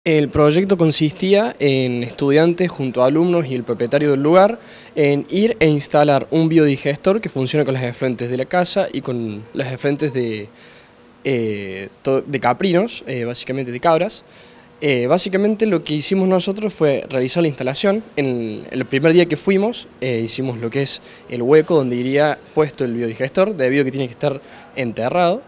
El proyecto consistía en estudiantes junto a alumnos y el propietario del lugar en ir e instalar un biodigestor que funciona con las efluentes de la casa y con las efluentes de caprinos, básicamente de cabras. Básicamente lo que hicimos nosotros fue realizar la instalación. En el primer día que fuimos hicimos lo que es el hueco donde iría puesto el biodigestor, debido a que tiene que estar enterrado.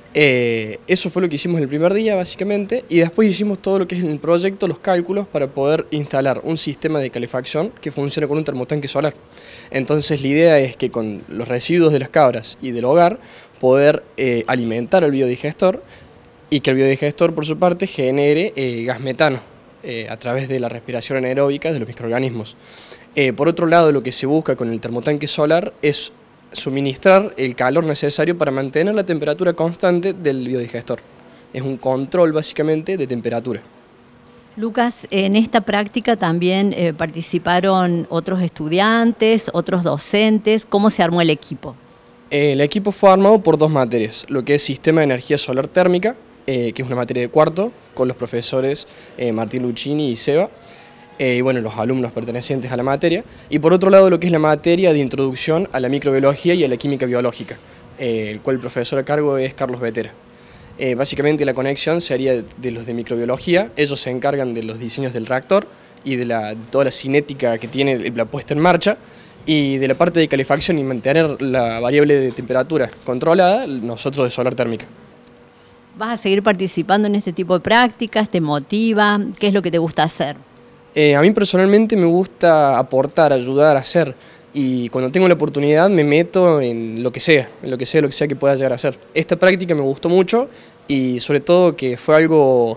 Eso fue lo que hicimos el primer día básicamente, y después hicimos todo lo que es en el proyecto, los cálculos para poder instalar un sistema de calefacción que funcione con un termotanque solar. Entonces la idea es que con los residuos de las cabras y del hogar poder alimentar el biodigestor y que el biodigestor por su parte genere gas metano a través de la respiración anaeróbica de los microorganismos. Por otro lado, lo que se busca con el termotanque solar es suministrar el calor necesario para mantener la temperatura constante del biodigestor. Es un control básicamente de temperatura. Lucas, en esta práctica también participaron otros estudiantes, otros docentes. ¿Cómo se armó el equipo? El equipo fue armado por dos materias, lo que es Sistema de Energía Solar Térmica, que es una materia de cuarto, con los profesores Martín Luchini y Seba, y bueno, los alumnos pertenecientes a la materia, y por otro lado lo que es la materia de Introducción a la Microbiología y a la Química Biológica, el cual el profesor a cargo es Carlos Vetera. Básicamente la conexión sería de los de Microbiología. Ellos se encargan de los diseños del reactor y de toda la cinética que tiene la puesta en marcha, y de la parte de calefacción y mantener la variable de temperatura controlada, nosotros de solar térmica. ¿Vas a seguir participando en este tipo de prácticas? ¿Te motiva? ¿Qué es lo que te gusta hacer? A mí personalmente me gusta aportar, ayudar, hacer, y cuando tengo la oportunidad me meto en lo que sea, que pueda llegar a hacer. Esta práctica me gustó mucho y sobre todo que fue algo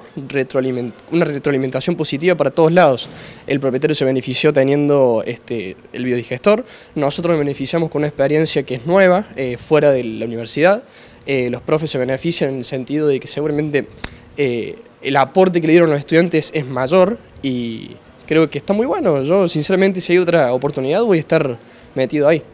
una retroalimentación positiva para todos lados. El propietario se benefició teniendo el biodigestor, nosotros nos beneficiamos con una experiencia que es nueva, fuera de la universidad. Los profes se benefician en el sentido de que seguramente el aporte que le dieron a los estudiantes es mayor, y creo que está muy bueno. Yo sinceramente, si hay otra oportunidad, voy a estar metido ahí.